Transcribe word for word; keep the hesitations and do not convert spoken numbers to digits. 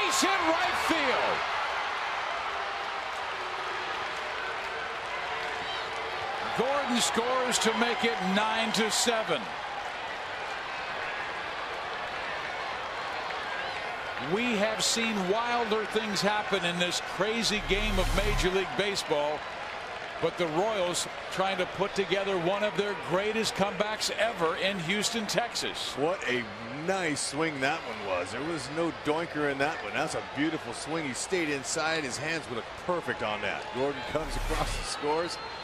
base hit right field. Gordon scores to make it nine to seven. We have seen wilder things happen in this crazy game of Major League Baseball, but the Royals trying to put together one of their greatest comebacks ever in Houston, Texas. What a nice swing that one was. There was no doinker in that one. That's a beautiful swing. He stayed inside. His hands would look perfect on that. Gordon comes across and scores.